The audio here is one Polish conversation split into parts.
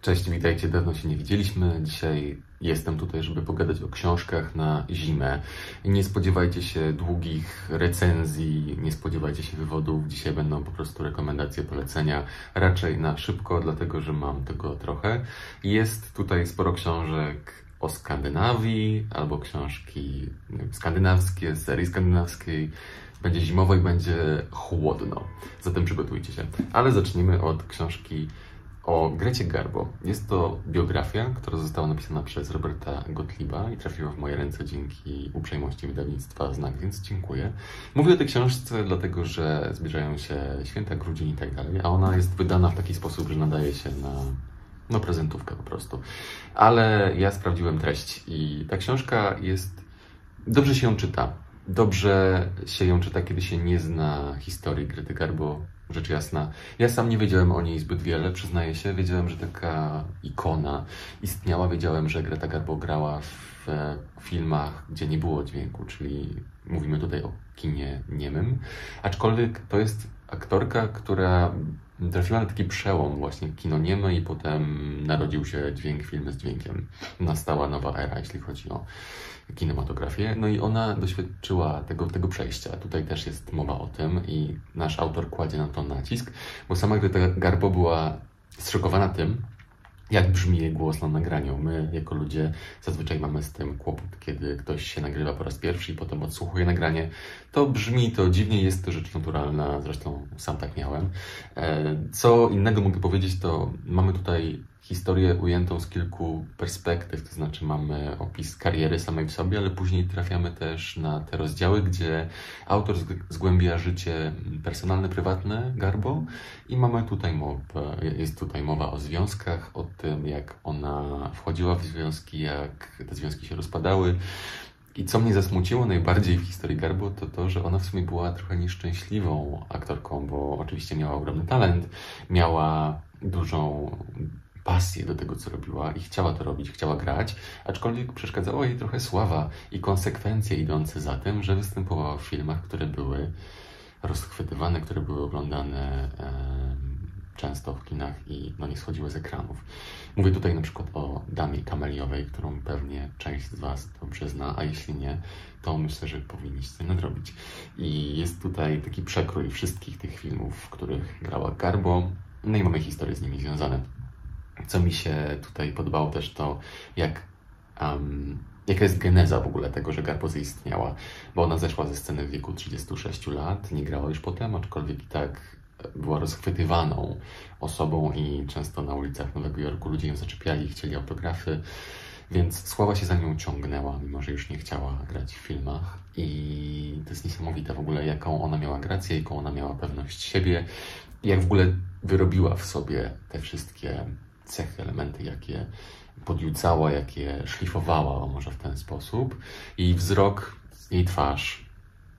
Cześć, witajcie, dawno się nie widzieliśmy. Dzisiaj jestem tutaj, żeby pogadać o książkach na zimę. Nie spodziewajcie się długich recenzji, nie spodziewajcie się wywodów. Dzisiaj będą po prostu rekomendacje, polecenia, raczej na szybko, dlatego że mam tego trochę. Jest tutaj sporo książek o Skandynawii, albo książki skandynawskie, z serii skandynawskiej. Będzie zimowo i będzie chłodno, zatem przygotujcie się. Ale zacznijmy od książki o Grecie Garbo. Jest to biografia, która została napisana przez Roberta Gottlieba i trafiła w moje ręce dzięki uprzejmości wydawnictwa Znak, więc dziękuję. Mówię o tej książce dlatego, że zbliżają się święta, grudzień i tak dalej, a ona jest wydana w taki sposób, że nadaje się na prezentówkę po prostu. Ale ja sprawdziłem treść i ta książka jest... Dobrze się ją czyta. Dobrze się ją czyta, kiedy się nie zna historii Grety Garbo, rzecz jasna. Ja sam nie wiedziałem o niej zbyt wiele, przyznaję się. Wiedziałem, że taka ikona istniała. Wiedziałem, że Greta Garbo grała w filmach, gdzie nie było dźwięku, czyli mówimy tutaj o kinie niemym. Aczkolwiek to jest aktorka, która trafiła na taki przełom właśnie kino nieme i potem narodził się dźwięk, filmy z dźwiękiem. Nastała nowa era, jeśli chodzi o kinematografię. No i ona doświadczyła tego przejścia. Tutaj też jest mowa o tym i nasz autor kładzie na to nacisk, bo sama Greta Garbo była zszokowana tym, jak brzmi jej głos na nagraniu. My, jako ludzie, zazwyczaj mamy z tym kłopot, kiedy ktoś się nagrywa po raz pierwszy i potem odsłuchuje nagranie. To brzmi, to dziwnie, jest to rzecz naturalna, zresztą sam tak miałem. Co innego mogę powiedzieć, to mamy tutaj historię ujętą z kilku perspektyw, to znaczy mamy opis kariery samej w sobie, ale później trafiamy też na te rozdziały, gdzie autor zgłębia życie personalne, prywatne Garbo i mamy tutaj jest tutaj mowa o związkach, o tym, jak ona wchodziła w związki, jak te związki się rozpadały. I co mnie zasmuciło najbardziej w historii Garbo, to to, że ona w sumie była trochę nieszczęśliwą aktorką, bo oczywiście miała ogromny talent, miała dużą pasję do tego, co robiła i chciała to robić, chciała grać, aczkolwiek przeszkadzała jej trochę sława i konsekwencje idące za tym, że występowała w filmach, które były rozchwytywane, które były oglądane często w kinach i nie schodziły z ekranów. Mówię tutaj na przykład o Damie Kameliowej, którą pewnie część z Was dobrze zna, a jeśli nie, to myślę, że powinniście nadrobić. I jest tutaj taki przekrój wszystkich tych filmów, w których grała Garbo, no i mamy historie z nimi związane. Co mi się tutaj podobało też to, jaka jest geneza w ogóle tego, że Garbo zaistniała, bo ona zeszła ze sceny w wieku 36 lat, nie grała już potem, aczkolwiek i tak była rozchwytywaną osobą i często na ulicach Nowego Jorku ludzie ją zaczepiali i chcieli autografy, więc sława się za nią ciągnęła, mimo że już nie chciała grać w filmach. I to jest niesamowite w ogóle, jaką ona miała grację, jaką ona miała pewność siebie, jak w ogóle wyrobiła w sobie te wszystkie cechy, elementy, jakie podjucała, jakie szlifowała, może w ten sposób. Jej wzrok, jej twarz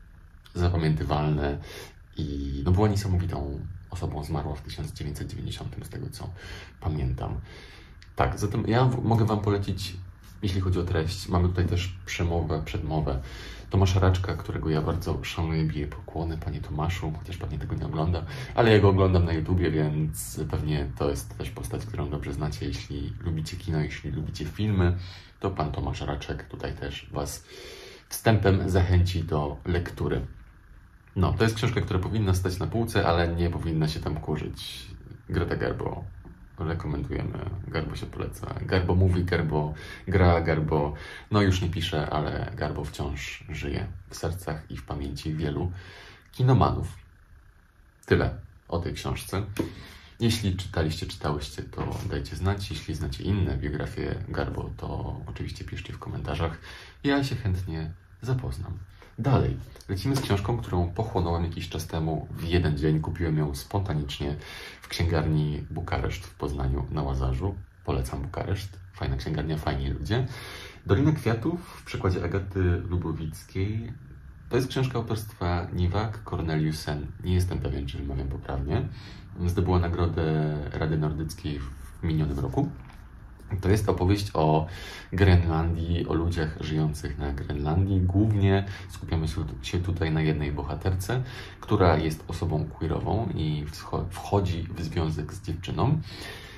zapamiętywalne i była niesamowitą osobą. Zmarła w 1990, z tego co pamiętam. Tak, zatem ja mogę Wam polecić, jeśli chodzi o treść, mamy tutaj też przemowę, przedmowę Tomasza Raczka, którego ja bardzo szanuję, biję pokłony, panie Tomaszu, chociaż pewnie tego nie ogląda, ale ja go oglądam na YouTubie, więc pewnie to jest też postać, którą dobrze znacie. Jeśli lubicie kino, jeśli lubicie filmy, to pan Tomasz Raczek tutaj też Was wstępem zachęci do lektury. No, to jest książka, która powinna stać na półce, ale nie powinna się tam kurzyć. Greta Garbo rekomendujemy, Garbo się poleca. Garbo mówi, Garbo gra, Garbo już nie pisze, ale Garbo wciąż żyje w sercach i w pamięci wielu kinomanów. Tyle o tej książce. Jeśli czytałyście, to dajcie znać. Jeśli znacie inne biografie Garbo, to oczywiście piszcie w komentarzach. Ja się chętnie zapoznam. Dalej, lecimy z książką, którą pochłonąłem jakiś czas temu w jeden dzień. Kupiłem ją spontanicznie w księgarni Bukareszt w Poznaniu na Łazarzu. Polecam Bukareszt, fajna księgarnia, fajni ludzie. Dolina Kwiatów w przekładzie Agaty Lubowickiej. To jest książka autorstwa Niwak Corneliusen. Nie jestem pewien, czy wymawiam poprawnie. Zdobyła nagrodę Rady Nordyckiej w minionym roku. To jest opowieść o Grenlandii, o ludziach żyjących na Grenlandii. Głównie skupiamy się tutaj na jednej bohaterce, która jest osobą queerową i wchodzi w związek z dziewczyną.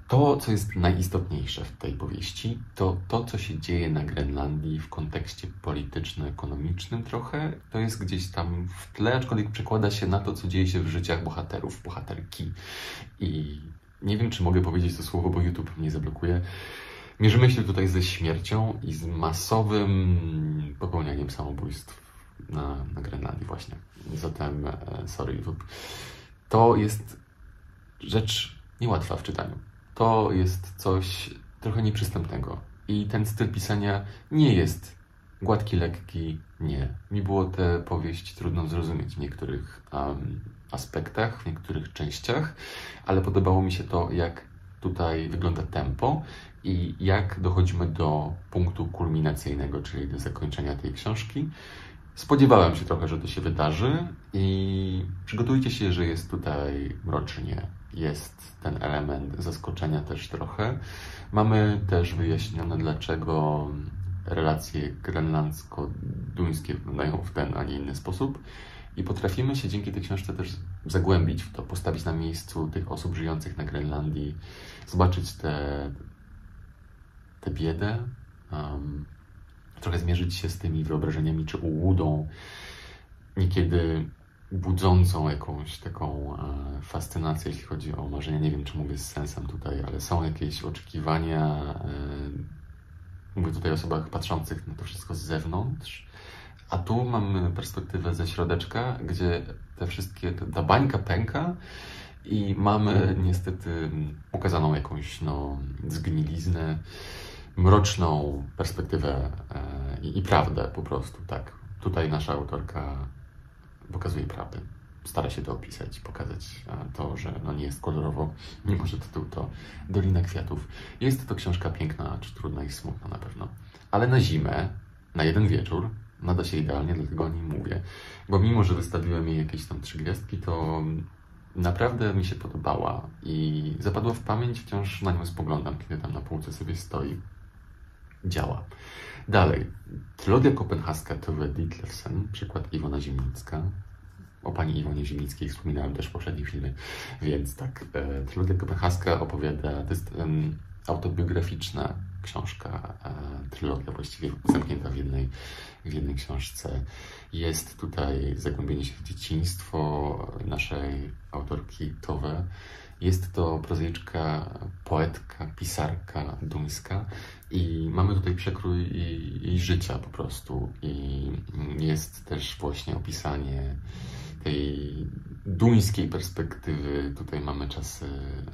To, co jest najistotniejsze w tej powieści, to to, co się dzieje na Grenlandii w kontekście polityczno-ekonomicznym trochę, to jest gdzieś tam w tle, aczkolwiek przekłada się na to, co dzieje się w życiach bohaterów, bohaterki. I nie wiem, czy mogę powiedzieć to słowo, bo YouTube mnie zablokuje. Mierzymy się tutaj ze śmiercią i z masowym popełnianiem samobójstw na Grenlandii właśnie. Zatem, sorry YouTube. To jest rzecz niełatwa w czytaniu. To jest coś trochę nieprzystępnego. I ten styl pisania nie jest gładki, lekki, nie. Mi było tę powieść trudno zrozumieć w niektórych aspektach, w niektórych częściach, ale podobało mi się to, jak tutaj wygląda tempo i jak dochodzimy do punktu kulminacyjnego, czyli do zakończenia tej książki. Spodziewałem się trochę, że to się wydarzy i przygotujcie się, że jest tutaj mrocznie. Jest ten element zaskoczenia też trochę. Mamy też wyjaśnione, dlaczego relacje grenlandzko-duńskie wyglądają w ten, a nie inny sposób. I potrafimy się dzięki tej książce też zagłębić w to, postawić na miejscu tych osób żyjących na Grenlandii, zobaczyć tę biedę, trochę zmierzyć się z tymi wyobrażeniami czy ułudą, niekiedy budzącą jakąś taką fascynację, jeśli chodzi o marzenia. Nie wiem, czy mówię z sensem tutaj, ale są jakieś oczekiwania. Mówię tutaj o osobach patrzących na to wszystko z zewnątrz, a tu mamy perspektywę ze środeczka, gdzie ta bańka pęka i mamy niestety pokazaną jakąś zgniliznę, mroczną perspektywę i prawdę po prostu, tak. Tutaj nasza autorka pokazuje prawdę. Stara się to opisać, pokazać to, że nie jest kolorowo, mimo że tytuł to Dolina Kwiatów. Jest to książka piękna, acz trudna i smutna na pewno. Ale na zimę, na jeden wieczór, nada się idealnie, dlatego o niej mówię. Bo mimo, że wystawiłem jej jakieś tam 3 gwiazdki, to naprawdę mi się podobała i zapadła w pamięć, wciąż na nią spoglądam, kiedy tam na półce sobie stoi. Działa. Dalej. Trylogia kopenhaska Tove Ditlevsen, przykład Iwona Zimnicka. O pani Iwonie Zimnickiej wspominałem też w poprzednim filmie, więc tak. Trylogia kopenhaska opowiada, to jest autobiograficzna książka, trylogia właściwie zamknięta w jednej książce. Jest tutaj zagłębienie się w dzieciństwo naszej autorki Tove. Jest to prozaiczka, poetka, pisarka duńska i mamy tutaj przekrój jej życia po prostu. I jest też właśnie opisanie tej duńskiej perspektywy. Tutaj mamy czasy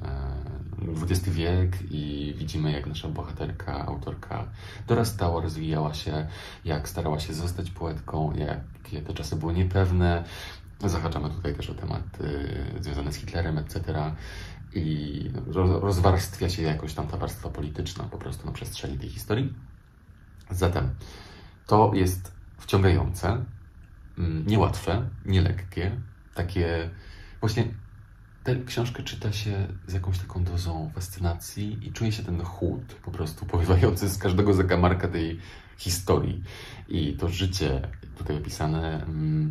XX wiek i widzimy, jak nasza bohaterka, autorka dorastała, rozwijała się, jak starała się zostać poetką, jakie te czasy były niepewne. Zahaczamy tutaj też o tematy związane z Hitlerem, etc. I rozwarstwia się jakoś tam ta warstwa polityczna po prostu na przestrzeni tej historii. Zatem to jest wciągające, niełatwe, nielekkie, takie właśnie tę książkę czyta się z jakąś taką dozą fascynacji i czuje się ten chłód po prostu powiewający z każdego zakamarka tej historii. I to życie tutaj opisane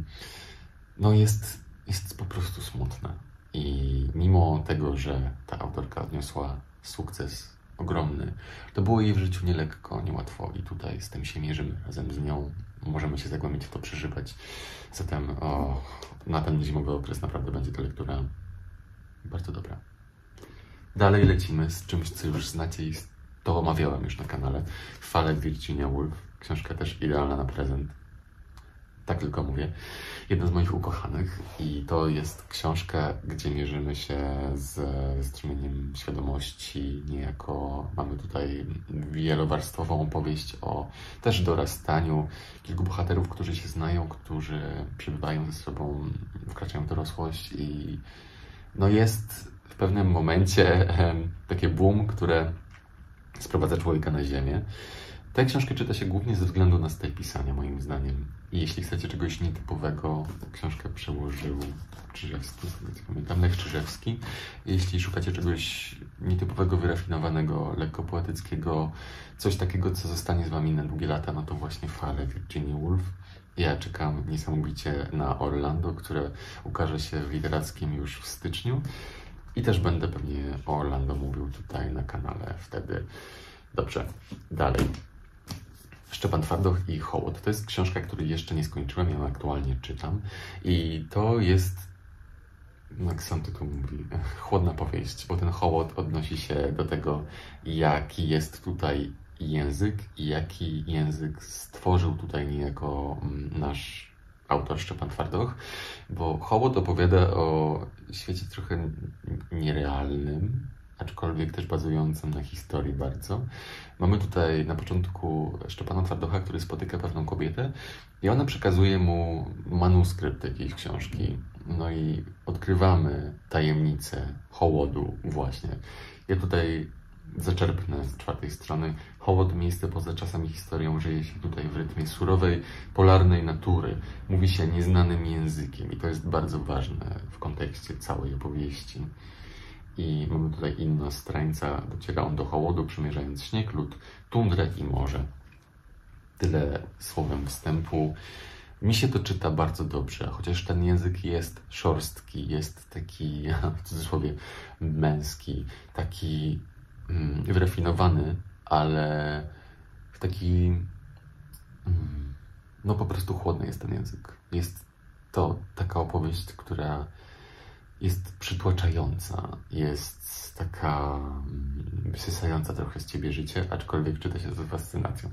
jest po prostu smutne. I mimo tego, że ta autorka odniosła sukces ogromny, to było jej w życiu nielekko, niełatwo i tutaj z tym się mierzymy razem z nią. Możemy się zagłębić w to, przeżywać. Zatem na ten zimowy okres naprawdę będzie to lektura bardzo dobra. Dalej lecimy z czymś, co już znacie i to omawiałem już na kanale. Fale Virginia Woolf. Książka też idealna na prezent. Tak tylko mówię. Jedna z moich ukochanych i to jest książka, gdzie mierzymy się ze strumieniem świadomości. Niejako mamy tutaj wielowarstwową opowieść o też dorastaniu kilku bohaterów, którzy się znają, którzy przebywają ze sobą, wkraczają w dorosłość i jest w pewnym momencie takie boom, które sprowadza człowieka na ziemię. Tę książkę czyta się głównie ze względu na styl pisania, moim zdaniem. I jeśli chcecie czegoś nietypowego, książkę przełożył Czyżewski, pamiętam, Lech Czyżewski. Jeśli szukacie czegoś nietypowego, wyrafinowanego, lekko poetyckiego, coś takiego, co zostanie z wami na długie lata, no to właśnie Fale Virginia Woolf. Ja czekam niesamowicie na Orlando, które ukaże się w literackim już w styczniu. I też będę pewnie o Orlando mówił tutaj na kanale wtedy. Dobrze, dalej. Szczepan Twardoch i Hołot. To jest książka, której jeszcze nie skończyłem, ja ją aktualnie czytam. I to jest, jak sam tytuł mówi, chłodna powieść, bo ten Hołot odnosi się do tego, jaki jest tutaj język i jaki język stworzył tutaj niejako nasz autor Szczepan Twardoch, bo Hołot opowiada o świecie trochę nierealnym, aczkolwiek też bazującym na historii bardzo. Mamy tutaj na początku Szczepana Twardocha, który spotyka pewną kobietę i ona przekazuje mu manuskrypt jakiejś książki. No i odkrywamy tajemnicę Hołodu właśnie. Ja tutaj zaczerpnę z 4 strony. Hołot, miejsce poza czasem i historią, żyje się tutaj w rytmie surowej, polarnej natury. Mówi się nieznanym językiem i to jest bardzo ważne w kontekście całej opowieści. I mamy tutaj innostrańca, dociera on do Hołodu, przymierzając śnieg, lód, tundrę i morze. Tyle słowem wstępu. Mi się to czyta bardzo dobrze, chociaż ten język jest szorstki, jest taki, w cudzysłowie, męski, taki wyrafinowany, ale taki, no po prostu chłodny jest ten język. Jest to taka opowieść, która jest przytłaczająca, jest taka wysysająca trochę z ciebie życie, aczkolwiek czyta się z fascynacją,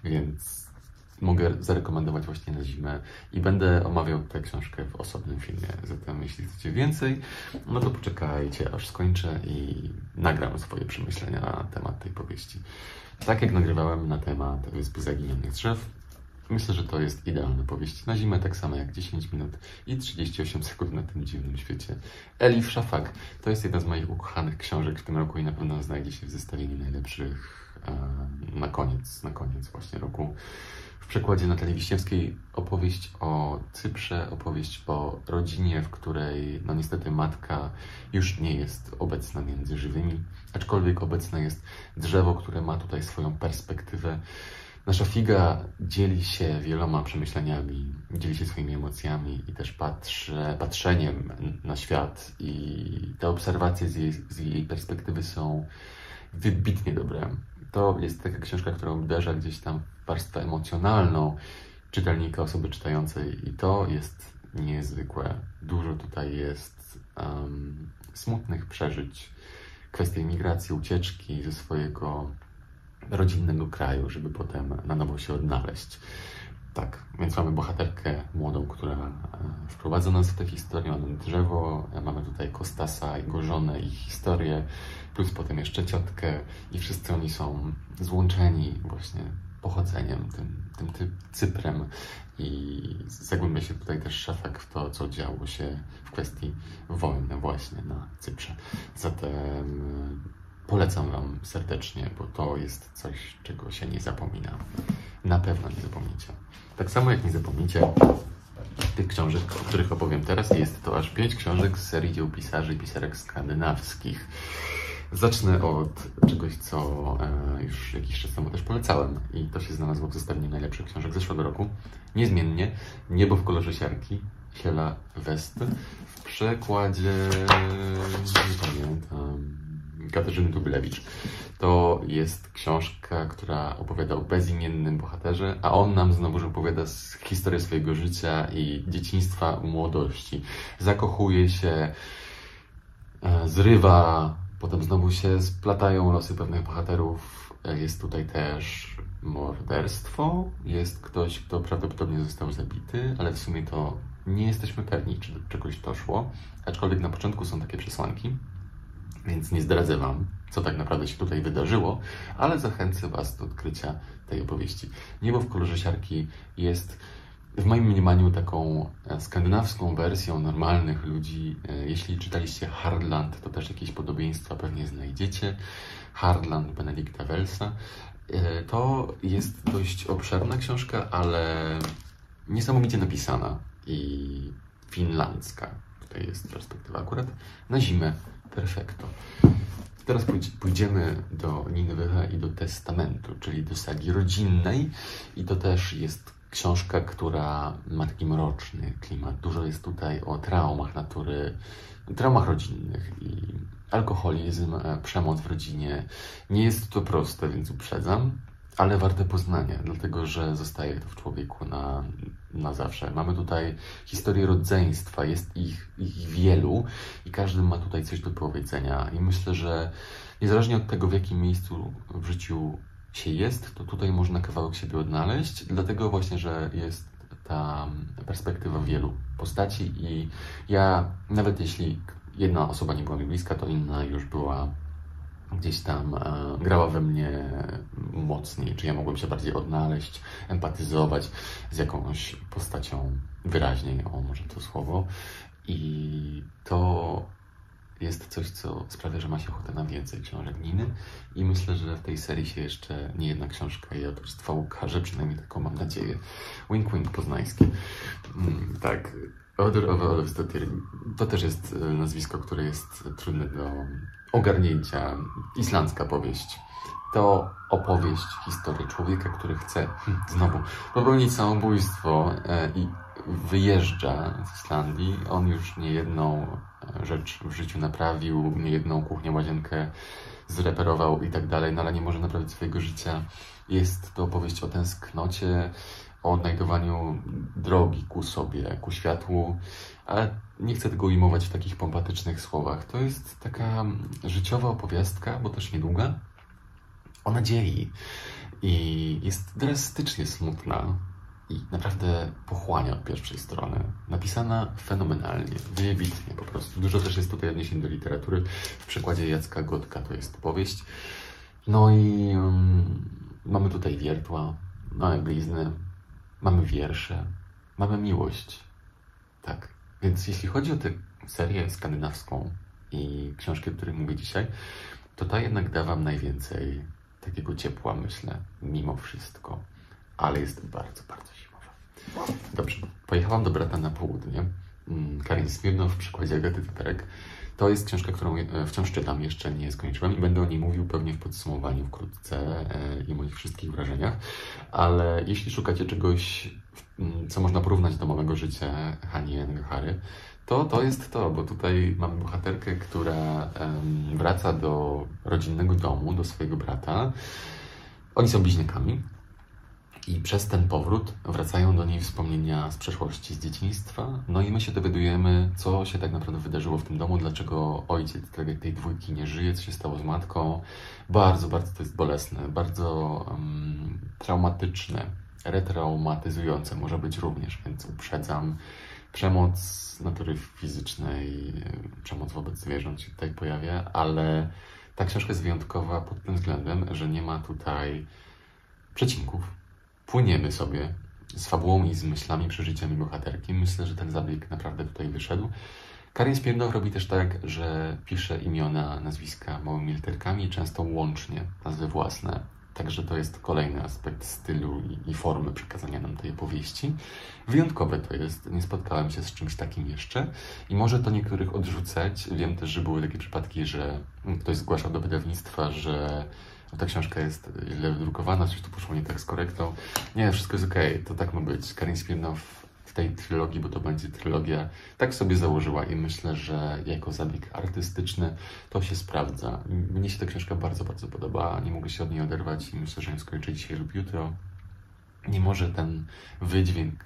więc mogę zarekomendować właśnie na zimę i będę omawiał tę książkę w osobnym filmie. Zatem jeśli chcecie więcej, no to poczekajcie, aż skończę i nagram swoje przemyślenia na temat tej powieści. Tak jak nagrywałem na temat Wyspy Zaginionych Drzew, myślę, że to jest idealna powieść na zimę, tak samo jak 10 minut i 38 sekund na tym dziwnym świecie. Elif Shafak to jest jedna z moich ukochanych książek w tym roku i na pewno znajdzie się w zestawieniu najlepszych na koniec właśnie roku. W przekładzie Natalii Wiśniewskiej opowieść o Cyprze, opowieść o rodzinie, w której no niestety matka już nie jest obecna między żywymi, aczkolwiek obecne jest drzewo, które ma tutaj swoją perspektywę. Nasza figa dzieli się wieloma przemyśleniami, dzieli się swoimi emocjami i też patrzeniem na świat i te obserwacje z jej perspektywy są wybitnie dobre. To jest taka książka, która uderza gdzieś tam w warstwę emocjonalną czytelnika, osoby czytającej i to jest niezwykłe. Dużo tutaj jest smutnych przeżyć, kwestie migracji, ucieczki ze swojego rodzinnego kraju, żeby potem na nowo się odnaleźć. Tak, więc mamy bohaterkę młodą, która wprowadza nas w tę historię, mamy drzewo, mamy tutaj Kostasa, jego żonę, ich historię, plus potem jeszcze ciotkę i wszyscy oni są złączeni właśnie pochodzeniem, tym Cyprem i zagłębia się tutaj też Szafak w to, co działo się w kwestii wojny właśnie na Cyprze. Zatem polecam Wam serdecznie, bo to jest coś, czego się nie zapomina. Na pewno nie zapomnicie. Tak samo jak nie zapomnicie tych książek, o których opowiem teraz. Jest to aż 5 książek z serii dzieł pisarzy i pisarek skandynawskich. Zacznę od czegoś, co już jakiś czas temu też polecałem i to się znalazło w zestawieniu najlepszych książek zeszłego roku. Niezmiennie Niebo w kolorze siarki Kjella West w przekładzie, nie pamiętam, Katarzyny Tubylewicz. To jest książka, która opowiada o bezimiennym bohaterze, a on nam znowu opowiada historię swojego życia i dzieciństwa, młodości. Zakochuje się, zrywa, potem znowu się splatają losy pewnych bohaterów. Jest tutaj też morderstwo. Jest ktoś, kto prawdopodobnie został zabity, ale w sumie to nie jesteśmy pewni, czy do czegoś doszło. Aczkolwiek na początku są takie przesłanki. Więc nie zdradzę Wam, co tak naprawdę się tutaj wydarzyło, ale zachęcę Was do odkrycia tej opowieści. Niebo w kolorze siarki jest w moim mniemaniu taką skandynawską wersją normalnych ludzi. Jeśli czytaliście Hardland, to też jakieś podobieństwa pewnie znajdziecie. Hardland Benedikta Welsa. To jest dość obszerna książka, ale niesamowicie napisana i finlandzka. Tutaj jest perspektywa akurat na zimę. Perfekto. Teraz pójdziemy do Ninweha i do Testamentu, czyli do sagi rodzinnej i to też jest książka, która ma taki mroczny klimat. Dużo jest tutaj o traumach natury, traumach rodzinnych i alkoholizm, przemoc w rodzinie. Nie jest to proste, więc uprzedzam, ale warte poznania, dlatego że zostaje to w człowieku na zawsze. Mamy tutaj historię rodzeństwa, jest ich wielu i każdy ma tutaj coś do powiedzenia. I myślę, że niezależnie od tego, w jakim miejscu w życiu się jest, to tutaj można kawałek siebie odnaleźć, dlatego właśnie, że jest ta perspektywa wielu postaci i ja, nawet jeśli jedna osoba nie była mi bliska, to inna już była gdzieś tam, grała we mnie mocniej, czy ja mogłem się bardziej odnaleźć, empatyzować z jakąś postacią wyraźniej, o może to słowo. I to jest coś, co sprawia, że ma się ochotę na więcej książek Niny i myślę, że w tej serii się jeszcze nie jedna książka jej autorstwa ukaże, przynajmniej taką mam nadzieję. Wink Wink poznańskie. Tak, Odor of Olafsdottir. To też jest nazwisko, które jest trudne do ogarnięcia. Islandzka powieść. To opowieść, historia człowieka, który chce znowu popełnić samobójstwo i wyjeżdża z Islandii. On już niejedną rzecz w życiu naprawił, niejedną kuchnię, łazienkę zreperował i tak dalej, no ale nie może naprawić swojego życia. Jest to opowieść o tęsknocie, o odnajdowaniu drogi ku sobie, ku światłu, ale nie chcę tego ujmować w takich pompatycznych słowach. To jest taka życiowa opowiastka, bo też niedługa, o nadziei i jest drastycznie smutna i naprawdę pochłania od pierwszej strony. Napisana fenomenalnie, wybitnie po prostu. Dużo też jest tutaj odniesień do literatury. W przykładzie Jacka Gotka to jest powieść. No i mamy tutaj wiertła, mamy blizny, mamy wiersze, mamy miłość. Tak, więc jeśli chodzi o tę serię skandynawską i książki, o których mówię dzisiaj, to ta jednak da wam najwięcej takiego ciepła, myślę, mimo wszystko. Ale jest bardzo, bardzo zimowa. Dobrze, pojechałam do brata na południe. Karin Smirnow w przykładzie Agaty Typerek. To jest książka, którą wciąż czytam, jeszcze nie skończyłem i będę o niej mówił pewnie w podsumowaniu wkrótce i moich wszystkich wrażeniach. Ale jeśli szukacie czegoś, co można porównać do małego życia Hani Engahary, to jest to, bo tutaj mamy bohaterkę, która wraca do rodzinnego domu, do swojego brata. Oni są bliźniakami. I przez ten powrót wracają do niej wspomnienia z przeszłości, z dzieciństwa. No i my się dowiadujemy, co się tak naprawdę wydarzyło w tym domu, dlaczego ojciec tej dwójki nie żyje, co się stało z matką. Bardzo, bardzo to jest bolesne, bardzo traumatyczne, retraumatyzujące może być również, więc uprzedzam. Przemoc natury fizycznej, przemoc wobec zwierząt się tutaj pojawia, ale ta książka jest wyjątkowa pod tym względem, że nie ma tutaj przecinków. Płyniemy sobie z fabułą i z myślami, przeżyciami bohaterki. Myślę, że ten zabieg naprawdę tutaj wyszedł. Karin Smirnow robi też tak, że pisze imiona, nazwiska małymi literkami, często łącznie, nazwy własne. Także to jest kolejny aspekt stylu i formy przekazania nam tej opowieści. Wyjątkowe to jest, nie spotkałem się z czymś takim jeszcze i może to niektórych odrzucać. Wiem też, że były takie przypadki, że ktoś zgłaszał do wydawnictwa, że ta książka jest źle wydrukowana, coś tu poszło nie tak z korektą. Nie, wszystko jest okej, to tak ma być. Karin Smirnow w tej trylogii, bo to będzie trylogia, tak sobie założyła i myślę, że jako zabieg artystyczny to się sprawdza. Mnie się ta książka bardzo, bardzo podoba, nie mogę się od niej oderwać i myślę, że ją skończę dzisiaj lub jutro. Nie może ten wydźwięk,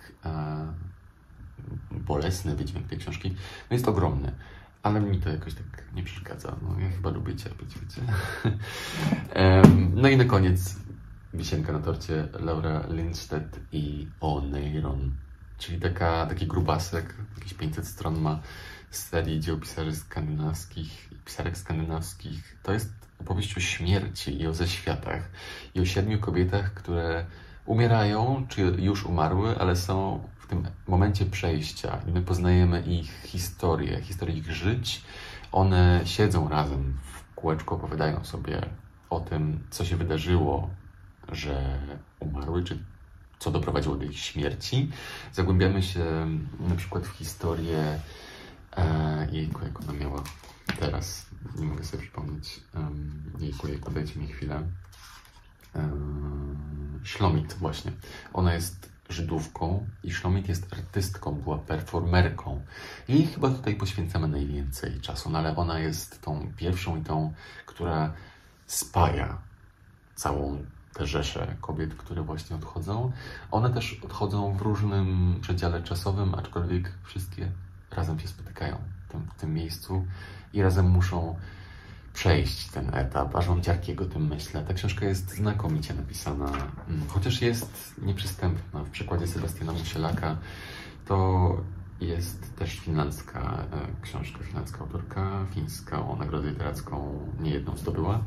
bolesny wydźwięk tej książki, no jest ogromny. Ale mi to jakoś tak nie przeszkadza. No, ja chyba lubię cierpieć, wiecie. No i na koniec wisienka na torcie Laura Lindstedt i Oneiron, czyli taki grubasek, jakieś 500 stron ma z serii dzieł pisarzy skandynawskich i pisarek skandynawskich. To jest opowieść o śmierci i o zeświatach i o 7 kobietach, które umierają, czy już umarły, ale są w tym momencie przejścia i my poznajemy ich historię ich żyć. One siedzą razem w kółeczku, opowiadają sobie o tym, co się wydarzyło, że umarły, czy co doprowadziło do ich śmierci. Zagłębiamy się na przykład w historię jejku, jak ona miała teraz, nie mogę sobie przypomnieć, dajcie mi chwilę. Shlomit właśnie. Ona jest Żydówką i Shlomit jest artystką, była performerką. I chyba tutaj poświęcamy najwięcej czasu, no ale ona jest tą pierwszą i tą, która spaja całą tę rzeszę kobiet, które właśnie odchodzą. One też odchodzą w różnym przedziale czasowym, aczkolwiek wszystkie razem się spotykają w tym miejscu i razem muszą przejść ten etap. Aż mam ciarkiego tym myślę. Ta książka jest znakomicie napisana, chociaż jest nieprzystępna. W przykładzie Sebastiana Musielaka to jest też finlandzka książka, finlandzka autorka, fińska, o nagrodę literacką niejedną zdobyła.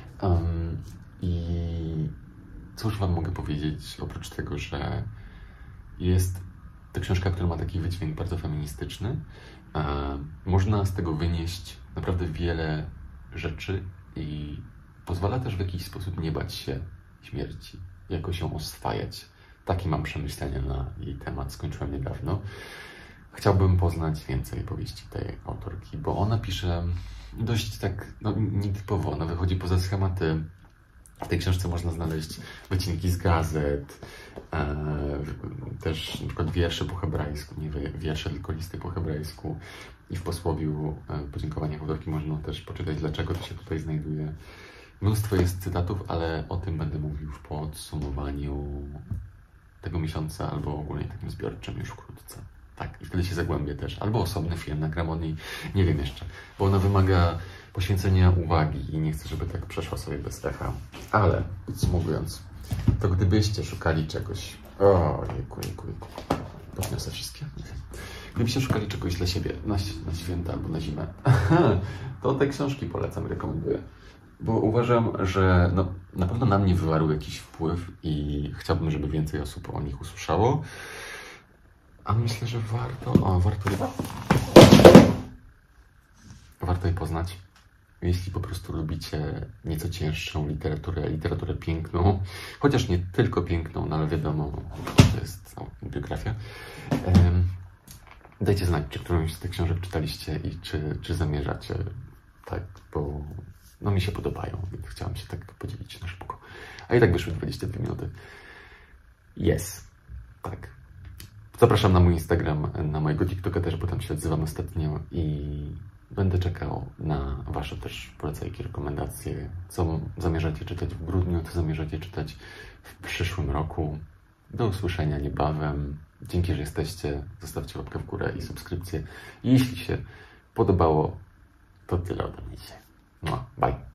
I cóż wam mogę powiedzieć, oprócz tego, że jest to książka, która ma taki wydźwięk bardzo feministyczny. Można z tego wynieść naprawdę wiele rzeczy i pozwala też w jakiś sposób nie bać się śmierci, jakoś ją oswajać. Takie mam przemyślenia na jej temat, skończyłem niedawno. Chciałbym poznać więcej powieści tej autorki, bo ona pisze dość tak nietypowo, ona wychodzi poza schematy. W tej książce można znaleźć wycinki z gazet, też na przykład wiersze po hebrajsku, nie wiersze, tylko listy po hebrajsku. I w posłowiu podziękowaniach autorki można też poczytać, dlaczego to się tutaj znajduje. Mnóstwo jest cytatów, ale o tym będę mówił w podsumowaniu tego miesiąca, albo ogólnie takim zbiorczym już wkrótce. Tak, i wtedy się zagłębię też. Albo osobny film nagram o niej, nie wiem jeszcze, bo ona wymaga poświęcenia uwagi i nie chcę, żeby tak przeszła sobie bez echa. Ale podsumowując, to gdybyście szukali czegoś... O, jejku. Podniosę wszystkie. Gdybyście szukali czegoś dla siebie na święta albo na zimę, to te książki polecam, rekomenduję. Bo uważam, że na pewno na mnie wywarły jakiś wpływ i chciałbym, żeby więcej osób o nich usłyszało. A myślę, że warto je poznać. Jeśli po prostu lubicie nieco cięższą literaturę piękną, chociaż nie tylko piękną, no ale wiadomo, to jest biografia. Dajcie znać, czy którąś z tych książek czytaliście i czy zamierzacie, tak, bo mi się podobają, więc chciałam się tak podzielić na szybko. A i tak wyszły 22 minuty. Tak. Zapraszam na mój Instagram, na mojego TikToka też, bo tam się odzywam ostatnio i będę czekał na wasze też polecajki, rekomendacje, co zamierzacie czytać w grudniu, co zamierzacie czytać w przyszłym roku. Do usłyszenia niebawem. Dzięki, że jesteście. Zostawcie łapkę w górę i subskrypcję. Jeśli się podobało, to tyle ode mnie dzisiaj. Bye.